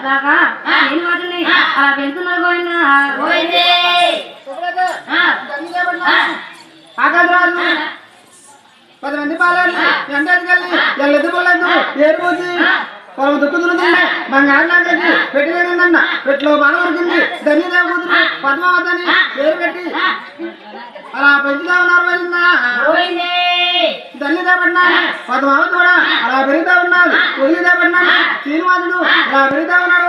దాకా నేను వాటిని అలా పెంచుతున్నారు పోయింది ఆకాశరాజు 10 మంది పాలని ఎండెళ్ళి ఎల్లెద్దు పోలేదు ఏరు పోసి పొలం దుక్కుతుండే బంగారు నాకకి పెట్టిలేదన్న పెట్లో బాణ దొరికింది ధన్యదేవ కూతురు పద్మావతిని పేరు పెట్టి అలా పెంచుతా ఉన్నారు ధన్యదేవన్నాడు పద్మావతి కూడా అలా పెరుగుతా ఉన్నాడు వదిలిదేవన్నాడు శ్రీనివాసుడు అలా పెరుగుతా ఉన్నాడు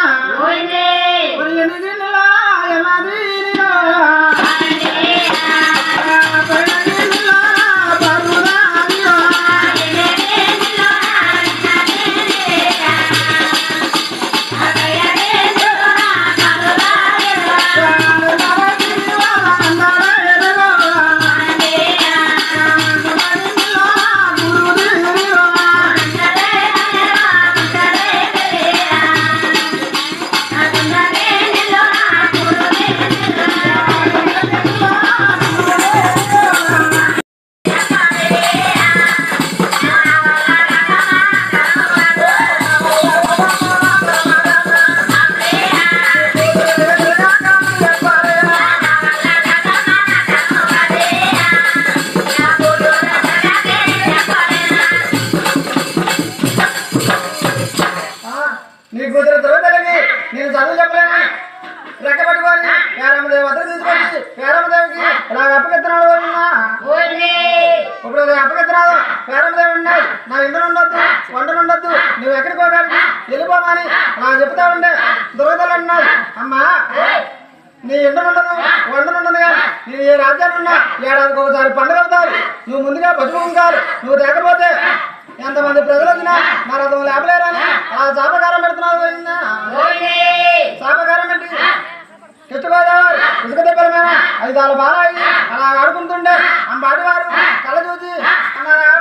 నేను చదువు చెప్పలేను రెక్క పట్టుకొని పేరమ్మదేవి వద్ద తీసుకొచ్చి పేరమ్మదేవికి ఇలా అప్పకెత్తనాడు ఇప్పుడు అప్పకెత్తనాడు పేరమ్మదేవి ఉన్నాయి నా ఇంట్లో ఉండొద్దు వంటలు ఉండొద్దు నువ్వు ఎక్కడికి పోగానికి వెళ్ళిపోమని అలా చెప్తా ఉండే దుర్గతలు అన్నాడు అమ్మా నీ ఇంట్లో ఉండదు వంటలు ఉండదు కానీ నేను ఏ రాజ్యాన్ని ఉన్నా ఏడాదికి ఒకసారి పండుగ అవుతారు నువ్వు ముందుగా బతుకుంటారు నువ్వు లేకపోతే ఎంతమంది ప్రజలు వచ్చినా నా రథం లేపలేరని అలా శాపకారం పెడుతున్నావు శాపకారం పెట్టి కిష్టగోదావరి ఇసుక దెబ్బల మీద 5 బాలాయి అలా ఆడుకుంటుండే అంబాడి వారు కళ్ళ చూసి అన్నారు